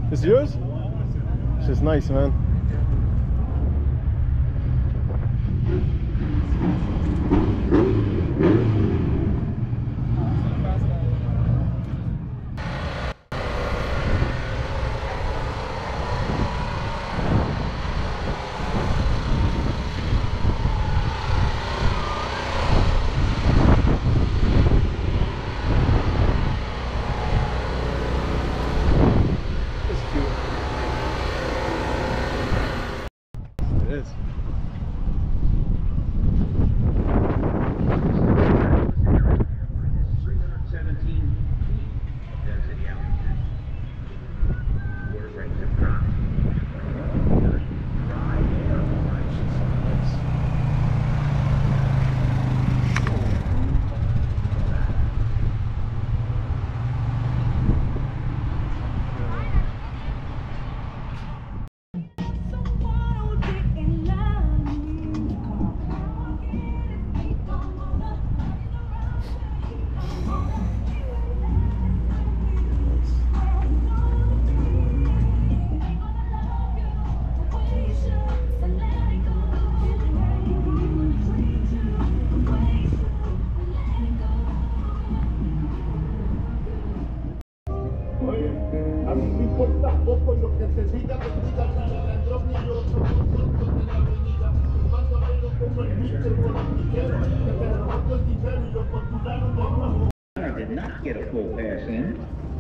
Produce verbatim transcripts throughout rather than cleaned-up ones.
This is yours? It's just nice, man. I did not get a full pass in.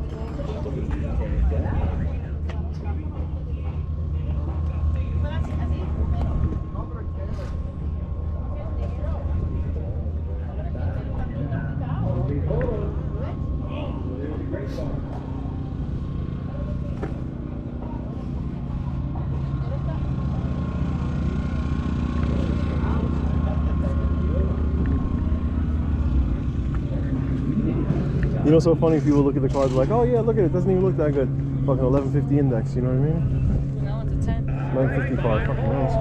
You know, so funny, people look at the cars like, oh yeah, look at it, it doesn't even look that good. Fucking eleven fifty index, you know what I mean? That one's a ten. eleven fifty car, fucking nice.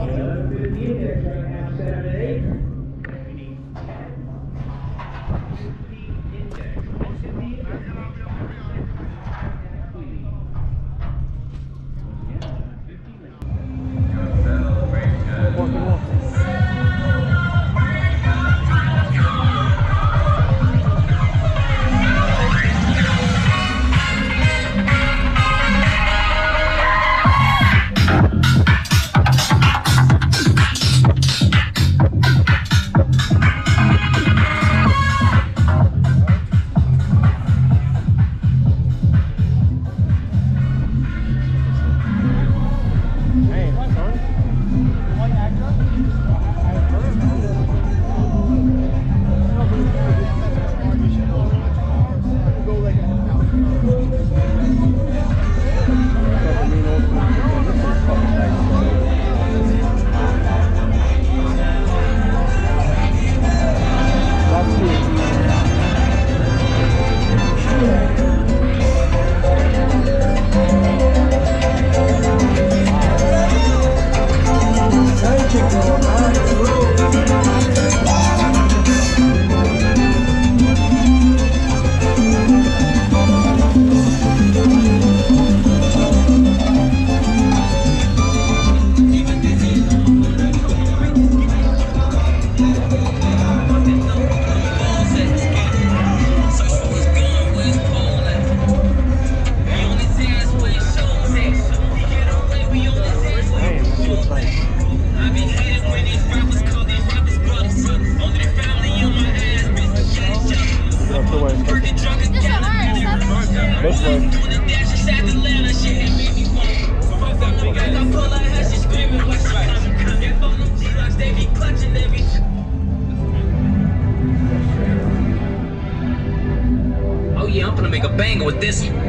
Oh yeah, I'm gonna make a banger with this. Huh?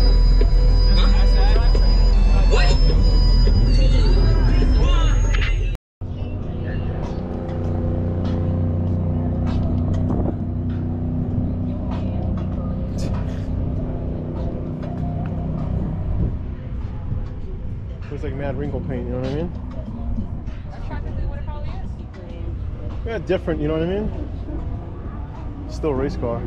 What? Looks like mad wrinkle paint, you know what I mean? That's practically what it probably is. Yeah, different, you know what I mean? Still a race car.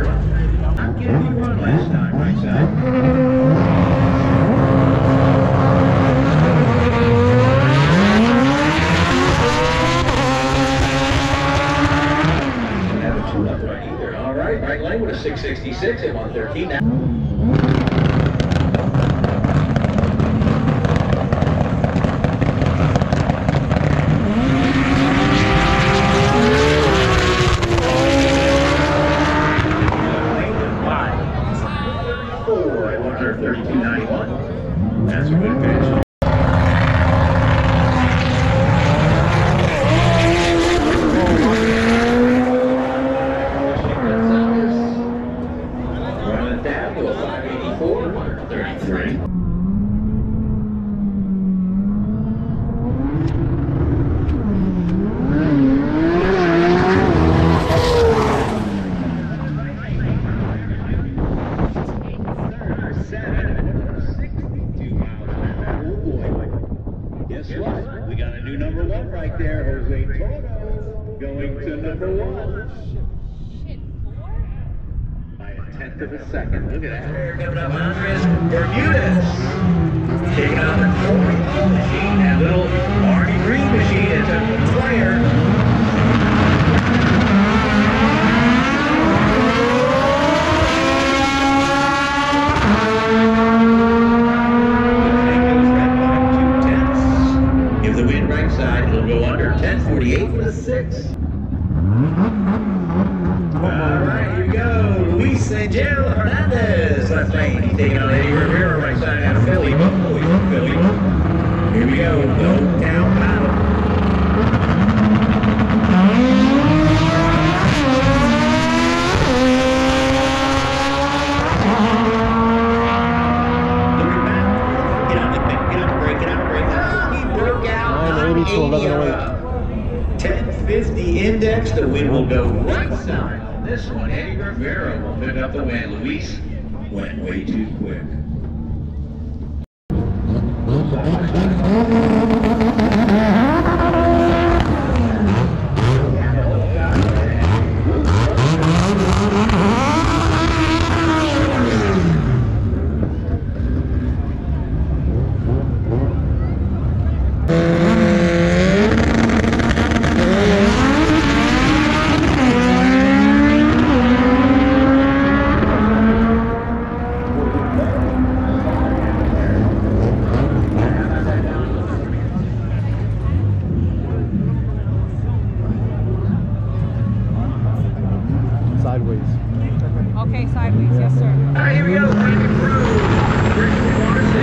I'm getting you one last time, right side. All right, right lane with a six sixty-six at one thirteen. Now. Four at one thirty-two ninety-one. That's a good finish. Guess what? We got a new number one right there, Jose Torres, going to number one. Shit, four? By a tenth of a second. Look at that. Here coming up, Andres Bermudez. Taking on the Corey machine. That little Arnie Green machine is a player. The wind right side, it'll go under ten forty-eight for the six. All right, here we go. Luis Angel Hernandez, left lane. He's taking on Eddie Rivera, right side out of Philly. Oh, he's from Philly. Here we go. No down battle. ten fifty index, the wind will go right side. On this one, Eddie Rivera will pick up the win. Luis went way too quick. Sideways. Okay, sideways, yes, sir. All right, here we go. Breaking through. Breaking corner six.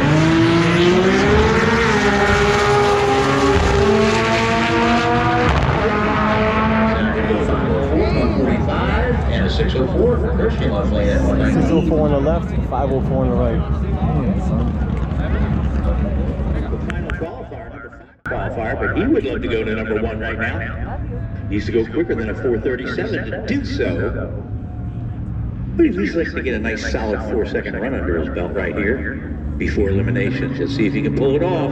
And a six oh four for Christian left lane at one nineteen. six oh four on the left, five oh four on the right. Damn, son. The final qualifier, number five qualifier, but he would love to go to number one right now. Needs to go quicker than a four thirty-seven to do so. But he at least likes to get a nice solid four second run under his belt right here before elimination. Just see if he can pull it off.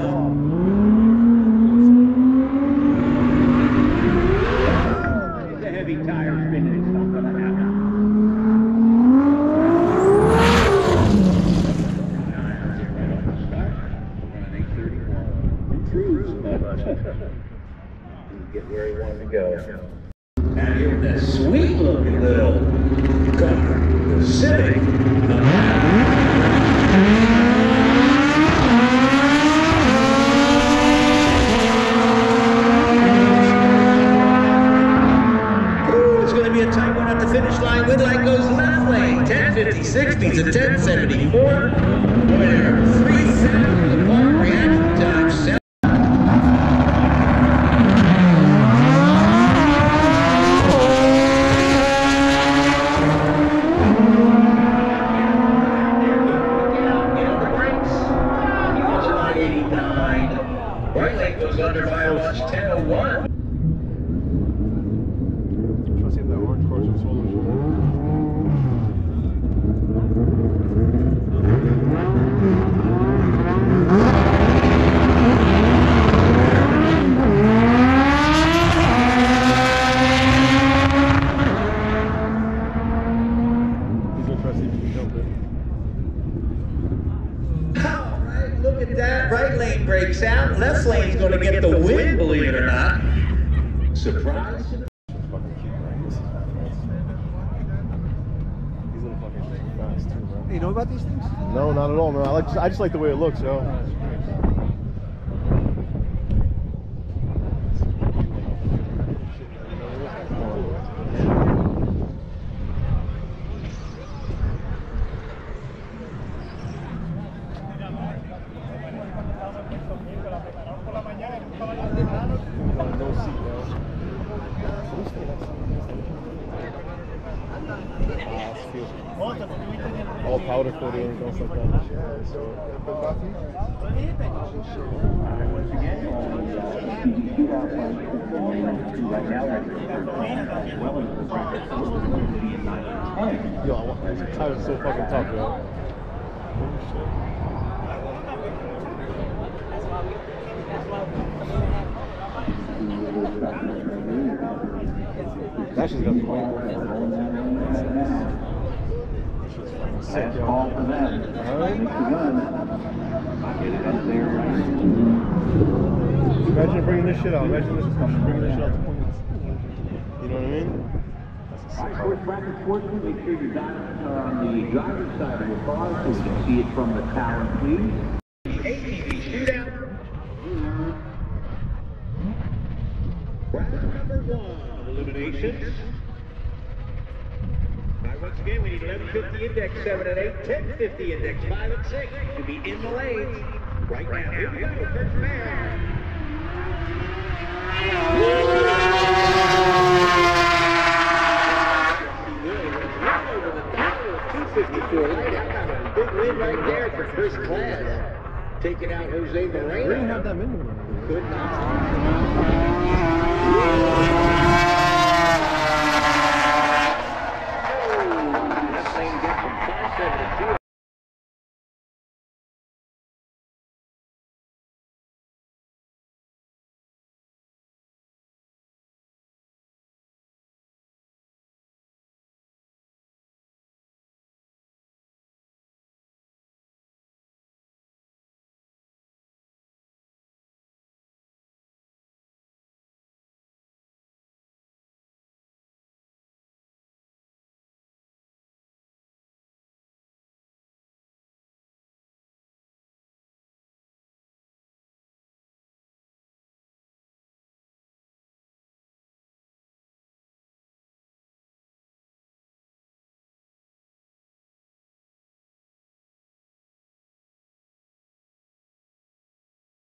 The heavy tire spinning is not going to happen. Get where he wanted to go. Now here's that sweet looking little car, the Civic. Ooh, it's going to be a tight one at the finish line. With light goes left lane. ten fifty-six beats a ten seventy-four. Winner, three seconds of the park reaction time. Seven. Right leg goes under by almost ten oh one. Try to see if that orange car's in slow motion. bit. Alright, look at that. Right lane breaks out. Left lane's going to get the win, believe it or not. Surprise. Fucking cute, man. This is fast. These little fucking things are fast too, bro. You know about these things? No, not at all, man. I like. I just like the way it looks, yo. No seat, yo. All powder coated and stuff like that. Yo, I want this tire is so fucking tough, yo. Holy shit. That shit's gonna be way more. Sick, yo. Call for them. Alright. Get it up there. Imagine bringing this shit out. Imagine this bringing this shit out to points. You know what I mean? Sports bracket sportsman, make sure your diamonds are on the driver's side of your car so we can see it from the tower, please. A T V shootout. Round number one of eliminations. All right, once again, we need eleven fifty index, seven and eight, ten fifty index, five and six to be in the lanes. Right now, here we go, first man. two fifty-four right out. Big win right there for first class. Taking out Jose Moreno. We didn't have that many. Good knock.